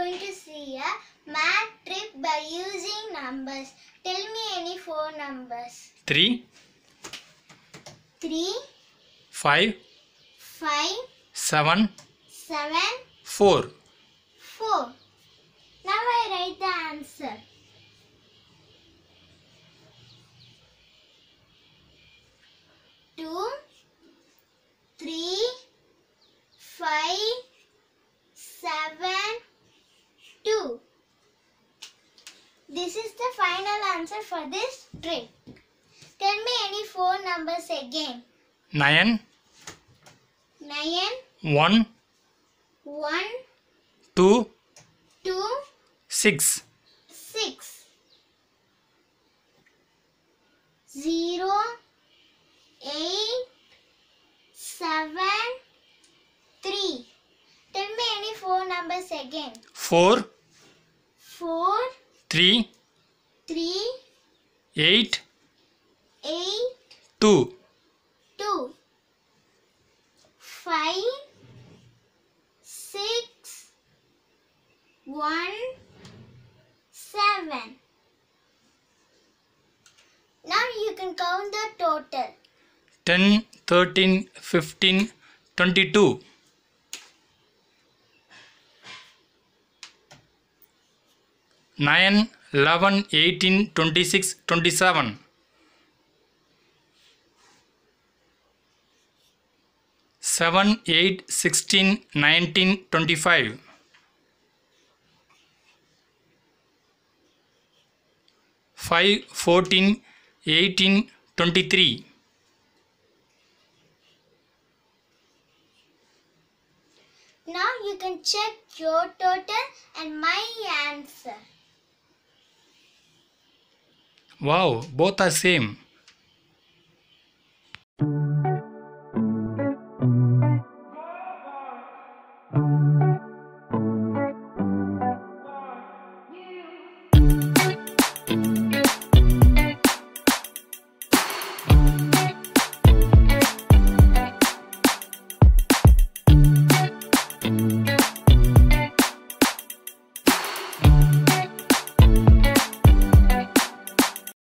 going to see a math trick by using numbers. Tell me any 4 numbers. 3, 3, 5, 5, 7, 7, 4. 4. Now I write the answer. Two, 3, 5, 7, 2. This is the final answer for this trick. Tell me any 4 numbers again. 9, 9, 1, 1, 2, 2, 6. 6. 0, 8, 7, 3. Tell me any 4 numbers again. 4, 4, 3, 3, 8, 8, 2. 2, 5, 6, 1, 7. Now you can count the total. 10, 13, 15, 22. 9, 11, 18, 26, 27. 7, 8, 16, 19, 25. 5, 14, 18, 23. Now you can check your total and my answer. Wow, both are same.